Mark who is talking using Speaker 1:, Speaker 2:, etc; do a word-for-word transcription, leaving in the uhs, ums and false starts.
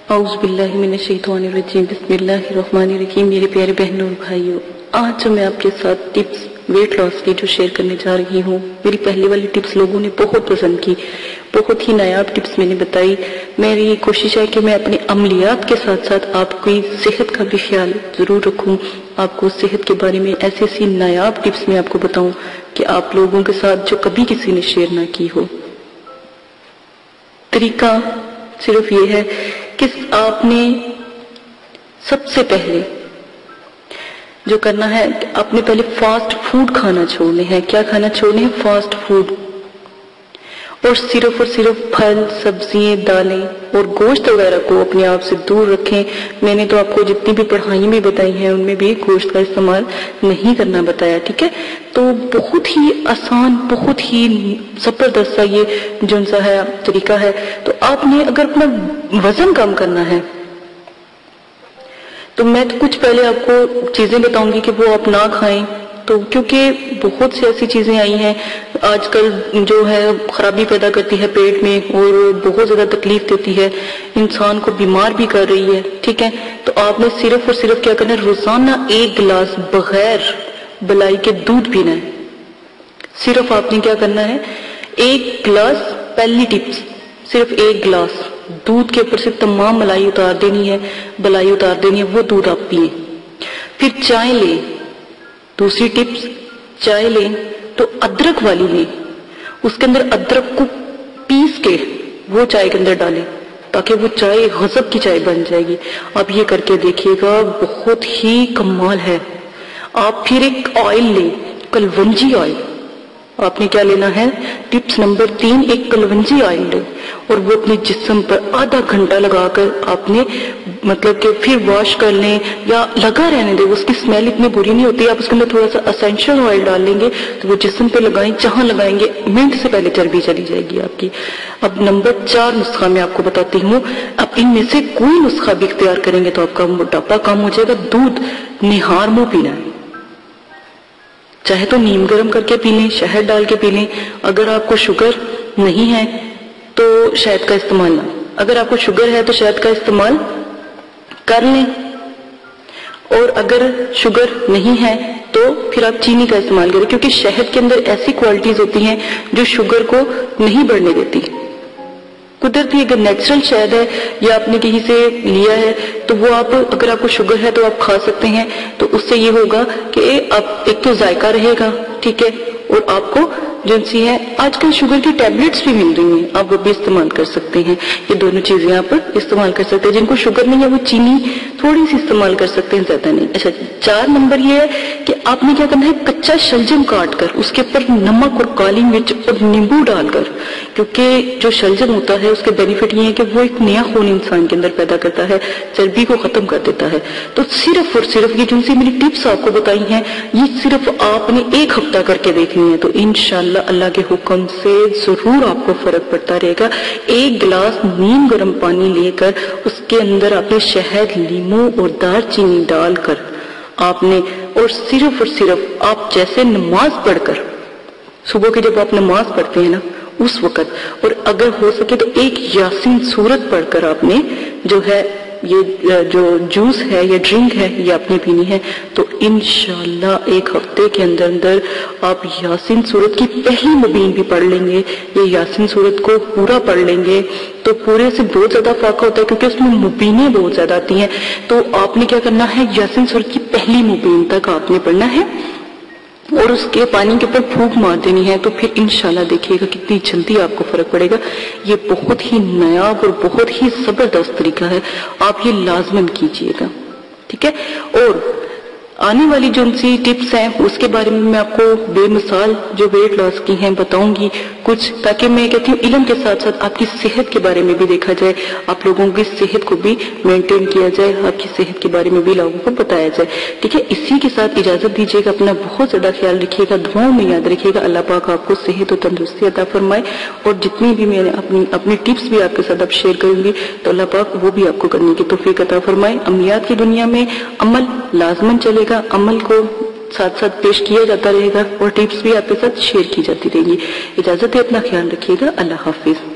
Speaker 1: اعوذ باللہ من الشیطان الرجیم، بسم اللہ الرحمن الرحیم۔ میرے پیارے بہنوں اور بھائیوں، آج جو میں آپ کے ساتھ ٹپس ویٹ لاس کی جو شیئر کرنے جا رہی ہوں، میری پہلی والی ٹپس لوگوں نے بہت پسند کی، بہت ہی نایاب ٹپس میں نے بتائی۔ میری یہ کوشش ہے کہ میں اپنے عملیات کے ساتھ ساتھ آپ کی صحت کا بھی خیال ضرور رکھوں، آپ کو صحت کے بارے میں ایسی ایسی نایاب ٹپس میں آپ کو بتاؤں کہ آپ لوگوں کے ساتھ جو کبھی کسی نے شیئر نہ کی ہو۔ طریقہ صرف یہ ہے کہ آپ نے سب سے پہلے جو کرنا ہے کہ آپ نے پہلے فاسٹ فوڈ کھانا چھوڑنے ہیں۔ کیا کھانا چھوڑنے ہیں؟ فاسٹ فوڈ، اور صرف اور صرف پھل، سبزیاں، دالیں اور گوشت وغیرہ کو اپنے آپ سے دور رکھیں۔ میں نے تو آپ کو جتنی بھی پڑھائی میں بتائی ہیں ان میں بھی گوشت کا استعمال نہیں کرنا بتایا، ٹھیک ہے؟ تو بہت ہی آسان، بہت ہی زبردست سا یہ جون سا ہے طریقہ ہے۔ تو آپ نے اگر اپنا وزن کم کرنا ہے تو میں تو کچھ پہلے آپ کو چیزیں بتاؤں گی کہ وہ آپ نہ کھائیں، تو کیونکہ بہت سی ایسی چیزیں آئی ہیں آج کل جو ہے خرابی پیدا کرتی ہے پیٹ میں اور بہت زیادہ تکلیف دیتی ہے، انسان کو بیمار بھی کر رہی ہے، ٹھیک ہے؟ تو آپ نے صرف اور صرف کیا کرنا ہے، روزانہ ایک گلاس بغیر بلائی کے دودھ پینا ہے۔ صرف آپ نے کیا کرنا ہے، ایک گلاس، پہلی ٹپس صرف ایک گلاس دودھ کے اوپر سے تمام ملائی اتار دینی ہے، بلائی اتار دینی ہے، وہ دودھ آپ پئیں۔ پھر چائے لیں، دوسری ٹپس، چائے لیں تو ادرک والی لیں، اس کے اندر ادرک کو پیس کے وہ چائے کے اندر ڈالیں تاکہ وہ چائے غضب کی چائے بن جائے گی۔ آپ یہ کر کے دیکھیے گا، بہت ہی کمال ہے۔ آپ پھر ایک آئل لیں، کلونجی آئل۔ آپ نے کیا لینا ہے، ٹپس نمبر تین، ایک کلونجی آئل لیں اور وہ اپنے جسم پر آدھا گھنٹہ لگا کر آپ نے مطلب کہ پھر واش کر لیں یا لگا رہنے دیں، اس کی اسمیل اتنی بری نہیں ہوتی۔ آپ اس کے اندر تھوڑا سا اسینشل آئل ڈال لیں گے تو وہ جسم پہ لگائیں، جہاں لگائیں گے منٹ سے پہلے چربی چلی جائے گی آپ کی۔ اب نمبر چار نسخہ میں آپ کو بتاتی ہوں، اب ان میں سے کوئی نسخہ بھی اختیار کریں گے تو آپ کا موٹاپا کم ہو جائے گا۔ دودھ نہار منہ پینا ہے، چاہے تو نیم گرم کر کے پی لیں، شہد ڈال کے پی لیں۔ اگر آپ کو شوگر نہیں ہے تو شہد کا استعمال نہ، اگر آپ کو شوگر ہے تو شہد کا استعمال کر لیں، اور اگر شوگر نہیں ہے تو پھر آپ چینی کا استعمال کریں، کیونکہ شہد کے اندر ایسی کوالٹیز ہوتی ہیں جو شوگر کو نہیں بڑھنے دیتی۔ قدرتی اگر نیچرل شہد ہے یا آپ نے کہیں سے لیا ہے تو وہ آپ، اگر آپ کو شوگر ہے تو آپ کھا سکتے ہیں، تو اس سے یہ ہوگا کہ آپ ایک تو ذائقہ رہے گا، ٹھیک ہے، اور آپ کو جو سی ہے، آج کل شوگر کی ٹیبلٹس بھی مل رہی ہیں، آپ وہ بھی استعمال کر سکتے ہیں۔ یہ دونوں چیزیں آپ استعمال کر سکتے ہیں۔ جن کو شوگر نہیں ہے وہ چینی تھوڑی سی استعمال کر سکتے ہیں، زیادہ نہیں۔ اچھا، چار نمبر یہ ہے کہ آپ نے کیا کرنا ہے، کچا شلجم کاٹ کر اس کے اوپر نمک اور کالی مرچ اور نیمبو ڈال کر، کیونکہ جو شلجم ہوتا ہے اس کے بینیفٹ یہ ہے کہ وہ ایک نیا خون انسان کے اندر پیدا کرتا ہے، چربی کو ختم کر دیتا ہے۔ تو صرف اور صرف یہ جن سی میری ٹپس آپ کو بتائی ہیں، یہ صرف آپ نے ایک ہفتہ کر کے دیکھنی ہے، تو انشاءاللہ اللہ کے حکم سے ضرور آپ کو فرق پڑتا رہے گا۔ ایک گلاس نیم گرم پانی لے کر اس کے اندر آپ نے شہد، لیموں اور دار چینی ڈال کر آپ نے، اور صرف اور صرف آپ جیسے نماز پڑھ کر، صبح کی جب آپ نماز پڑھتے ہیں نا اس وقت، اور اگر ہو سکے تو ایک یاسین سورت پڑھ کر آپ نے جو ہے یہ جو جوس ہے یا ڈرنک ہے یہ آپ نے پینی ہے، تو انشاءاللہ ایک ہفتے کے اندر اندر آپ یاسین سورت کی پہلی مبین بھی پڑھ لیں گے، یہ یاسین سورت کو پورا پڑھ لیں گے تو پورے سے بہت زیادہ فائدہ ہوتا ہے، کیونکہ اس میں مبینیں بہت زیادہ آتی ہیں۔ تو آپ نے کیا کرنا ہے، یاسین سورت کی پہلی مبین تک آپ نے پڑھنا ہے اور اس کے پانی کے اوپر پھونک مار دینی ہے، تو پھر انشاءاللہ دیکھیے گا کتنی جلدی آپ کو فرق پڑے گا۔ یہ بہت ہی نایاب اور بہت ہی زبردست طریقہ ہے، آپ یہ لازماً کیجئے گا، ٹھیک ہے؟ اور آنے والی جو ان سی ٹپس ہیں اس کے بارے میں میں آپ کو بے مثال جو ویٹ لاس کی ہیں بتاؤں گی کچھ، تاکہ میں کہتی ہوں علم کے ساتھ ساتھ آپ کی صحت کے بارے میں بھی دیکھا جائے، آپ لوگوں کی صحت کو بھی مینٹین کیا جائے، آپ کی صحت کے بارے میں بھی لوگوں کو بتایا جائے، ٹھیک ہے؟ اسی کے ساتھ اجازت دیجیے گا، اپنا بہت زیادہ خیال رکھیے گا، دعاؤں میں یاد رکھیے گا، اللہ پاک آپ کو صحت و تندرستی عطا فرمائے، اور جتنی بھی میں نے اپنی اپنی ٹپس بھی آپ کے ساتھ اب شیئر کروں گی تو اللہ پاک وہ بھی آپ کو کرنے کی توفیق عطا فرمائے۔ عملیات کی دنیا میں عمل لازماً چلے گا، عمل کو ساتھ ساتھ پیش کیا جاتا رہے گا اور ٹپس بھی آپ کے ساتھ شیئر کی جاتی رہیں گی۔ اجازت ہے، اپنا خیال رکھیے گا، اللہ حافظ۔